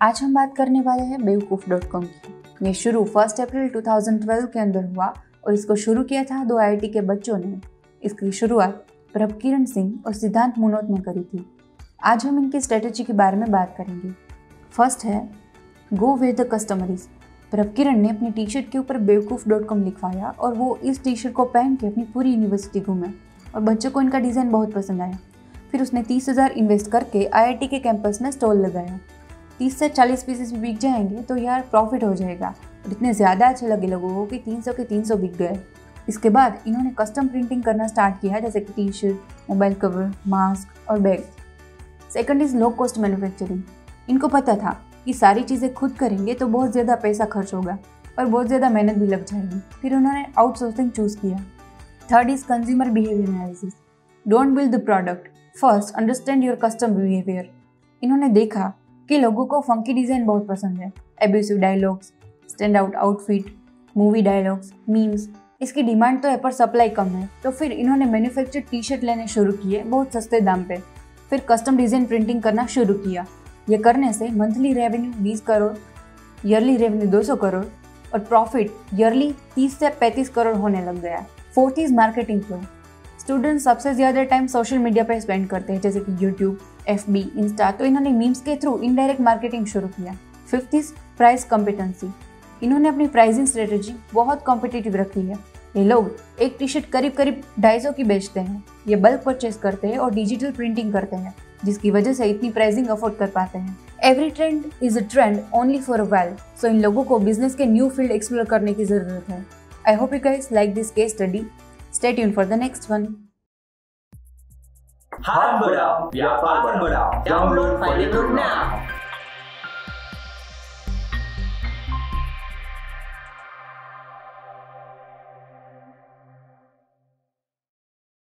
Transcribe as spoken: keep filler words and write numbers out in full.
आज हम बात करने वाले हैं बेवकूफ़ डॉट कॉम की। ये शुरू फर्स्ट अप्रैल दो हज़ार बारह के अंदर हुआ और इसको शुरू किया था दो आई आई टी के बच्चों ने। इसकी शुरुआत प्रभकिरण सिंह और सिद्धांत मुनोत ने करी थी। आज हम इनकी स्ट्रेटेजी के बारे में बात करेंगे। फर्स्ट है गो विद द कस्टमरीज। प्रभकिरण ने अपनी टी शर्ट के ऊपर बेवकूफ़ डॉट कॉम लिखवाया और वो इस टी शर्ट को पहन के अपनी पूरी यूनिवर्सिटी घूमे और बच्चों को इनका डिज़ाइन बहुत पसंद आया। फिर उसने तीस हज़ार इन्वेस्ट करके आई आई टी के कैंपस में स्टॉल लगाया। तीस से चालीस पीसेस भी बिक जाएंगे तो यार प्रॉफिट हो जाएगा। और इतने ज़्यादा अच्छे लगे लोगों को कि तीन सौ के तीन सौ बिक गए। इसके बाद इन्होंने कस्टम प्रिंटिंग करना स्टार्ट किया, जैसे कि T shirt, mobile cover, mask और bag. Second is low cost manufacturing. इनको पता था कि सारी चीज़ें खुद करेंगे तो बहुत ज़्यादा पैसा खर्च होगा और बहुत ज़्यादा मेहनत भी लग जाएगी। फिर उन्होंने आउटसोर्सिंग चूज़ किया। Third is consumer behaviour analysis. Don't build the product, first understand your customer behaviour. इन्होंने देखा कि लोगों को फंकी डिज़ाइन बहुत पसंद है, abusive dialogues, stand out outfit, movie dialogues, memes. इसकी डिमांड तो है पर सप्लाई कम है, तो फिर इन्होंने मैन्युफैक्चर्ड टी शर्ट लेने शुरू किए बहुत सस्ते दाम पे। फिर कस्टम डिज़ाइन प्रिंटिंग करना शुरू किया। ये करने से मंथली रेवेन्यू बीस करोड़, ईयरली रेवेन्यू दो सौ करोड़ और प्रॉफिट ईयरली तीस से पैंतीस करोड़ होने लग गया। Fourth is marketing flow. Students सबसे ज़्यादा टाइम सोशल मीडिया पर स्पेंड करते हैं, जैसे कि यूट्यूब, एफ बी, इंस्टा, तो इन्होंने मीम्स के थ्रू इनडायरेक्ट मार्केटिंग शुरू किया। Fifth is price competency. इन्होंने अपनी प्राइसिंग स्ट्रेटेजी बहुत कॉम्पिटिटिव रखी है। ये लोग एक टी शर्ट करीब करीब ढाई सौ की बेचते हैं। ये बल्क परचेज करते हैं और डिजिटल प्रिंटिंग करते हैं, जिसकी वजह से इतनी प्राइसिंग अफोर्ड कर पाते हैं। Every trend is a trend only for a while. So इन लोगों को बिजनेस के न्यू फील्ड एक्सप्लोर करने की जरूरत है। I hope you guys like this case study. Stay tune for the next one. हाथ बढ़ाओ, व्यापार बढ़ाओ। Download file now.